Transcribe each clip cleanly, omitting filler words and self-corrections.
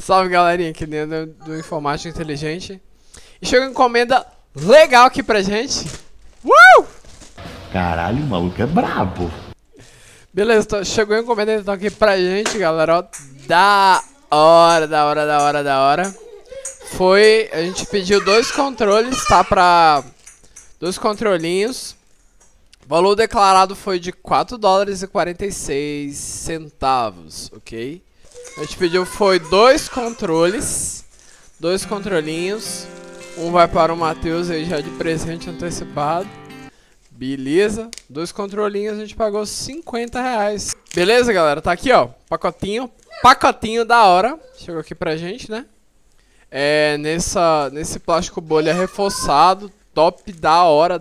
Salve, galerinha aqui dentro do Informática Inteligente. E chegou uma encomenda legal aqui pra gente. Caralho, o maluco é brabo. Beleza, chegou uma encomenda então aqui pra gente, galera. Ó, da hora. Foi, a gente pediu 2 controles, tá? Pra 2 controlinhos. O valor declarado foi de $4,46, ok? A gente pediu foi 2 controles, 2 controlinhos. Um vai para o Matheus aí já de presente antecipado. Beleza, 2 controlinhos, a gente pagou R$50. Beleza, galera, tá aqui, ó, pacotinho da hora. Chegou aqui pra gente, né? Nesse plástico bolha reforçado, top, da hora.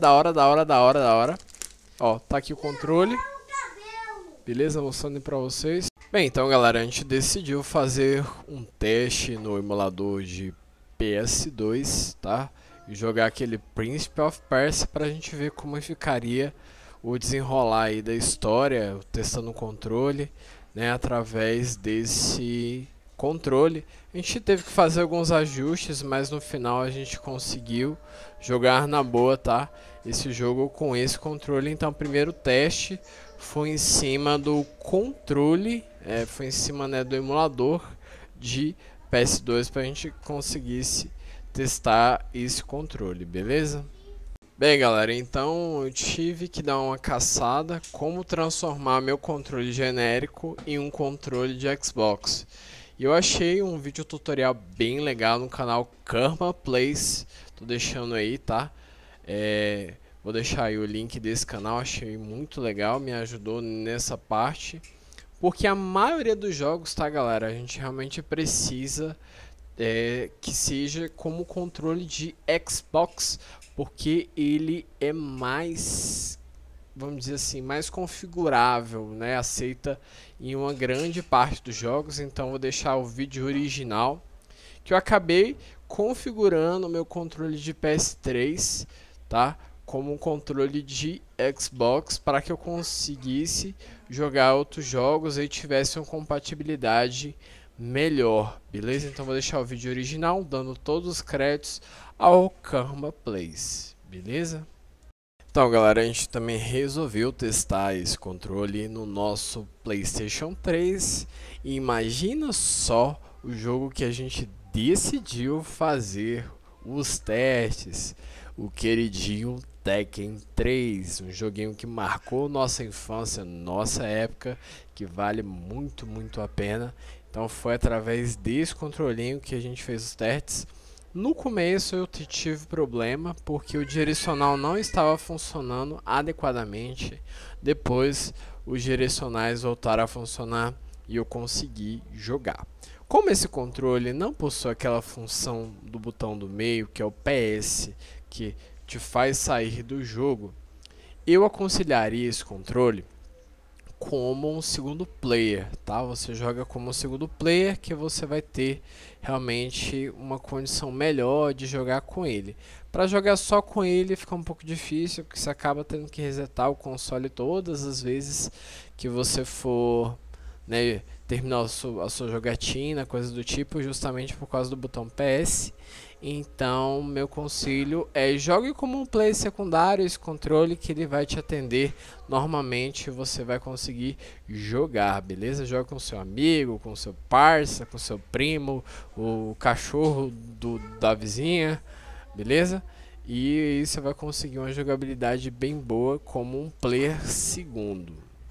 Ó, tá aqui o controle. Beleza, mostrando pra vocês. Bem, então, galera, a gente decidiu fazer um teste no emulador de PS2, tá? E jogar aquele Prince of Persia pra gente ver como ficaria o desenrolar aí da história, testando o controle, né, através desse controle. A gente teve que fazer alguns ajustes, mas no final a gente conseguiu jogar na boa, tá? Esse jogo com esse controle. Então, o primeiro teste foi em cima do controle, foi em cima, né, do emulador de PS2 para a gente conseguisse testar esse controle, beleza? Bem, galera, então eu tive que dar uma caçada como transformar meu controle genérico em um controle de Xbox. E eu achei um vídeo tutorial bem legal no canal Karma Plays, tô deixando aí, tá? Vou deixar aí o link desse canal, achei muito legal, me ajudou nessa parte. Porque a maioria dos jogos, tá, galera, a gente realmente precisa que seja como controle de Xbox, porque ele é mais, vamos dizer assim, mais configurável, né? Aceita em uma grande parte dos jogos. Então vou deixar o vídeo original que eu acabei configurando o meu controle de PS3, tá? Como um controle de Xbox para que eu conseguisse jogar outros jogos e tivesse uma compatibilidade melhor, beleza? Então vou deixar o vídeo original dando todos os créditos ao Karma Plays, beleza? Então, galera, a gente também resolveu testar esse controle no nosso PlayStation 3 e imagina só o jogo que a gente decidiu fazer os testes, o queridinho Tekken 3, um joguinho que marcou nossa infância, nossa época, que vale muito a pena. Então foi através desse controlinho que a gente fez os testes. No começo eu tive problema porque o direcional não estava funcionando adequadamente. Depois os direcionais voltaram a funcionar e eu consegui jogar. Como esse controle não possui aquela função do botão do meio, que é o PS, que te faz sair do jogo, eu aconselharia esse controle como um segundo player, tá? Você joga como um segundo player que você vai ter realmente uma condição melhor de jogar com ele. Para jogar só com ele fica um pouco difícil, porque você acaba tendo que resetar o console todas as vezes que você for, né, terminar a sua jogatina, coisa do tipo, justamente por causa do botão PS. Então, meu conselho é jogue como um player secundário esse controle, que ele vai te atender. Normalmente você vai conseguir jogar, beleza? Joga com seu amigo, com seu parça, com seu primo, o cachorro da vizinha, beleza? E aí você vai conseguir uma jogabilidade bem boa como um player segundo.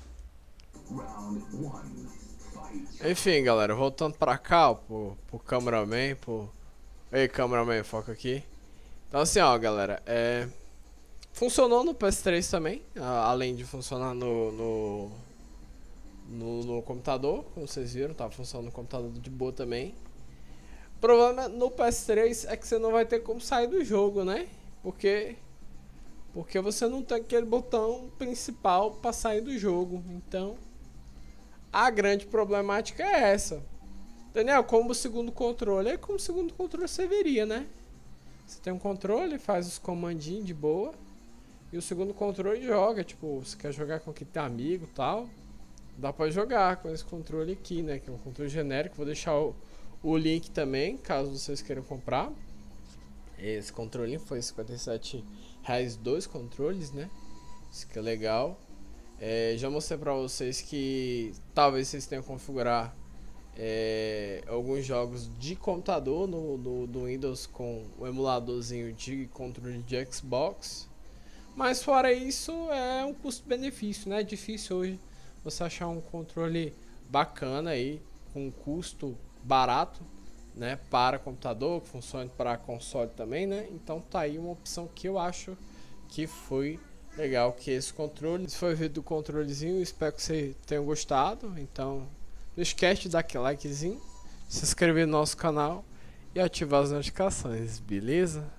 Enfim, galera, voltando pra cá, pro cameraman, Ei, cameraman, foca aqui. Então assim, ó, galera, funcionou no PS3 também, além de funcionar no computador, como vocês viram, tá funcionando no computador de boa também. O problema no PS3 é que você não vai ter como sair do jogo, né? Porque você não tem aquele botão principal para sair do jogo. Então, a grande problemática é essa. Daniel, como o segundo controle, é como o segundo controle você veria, né? Você tem um controle, faz os comandinhos de boa. E o segundo controle joga, tipo, você quer jogar com quem tem amigo e tal. Dá pra jogar com esse controle aqui, né? Que é um controle genérico. Vou deixar o o link também, caso vocês queiram comprar. Esse controle foi R$57 dois controles, né? Isso que é legal. Já mostrei pra vocês que talvez vocês tenham que configurar alguns jogos de computador no Windows com o emuladorzinho de controle de Xbox. Mas fora isso, é um custo-benefício, né? É difícil hoje você achar um controle bacana aí, com um custo barato, né? Para computador, que funcione para console também, né? Então tá aí uma opção que eu acho que foi legal, que esse controle. Esse foi o vídeo do controlezinho, espero que vocês tenham gostado. Então não esquece de dar aquele likezinho, se inscrever no nosso canal e ativar as notificações, beleza?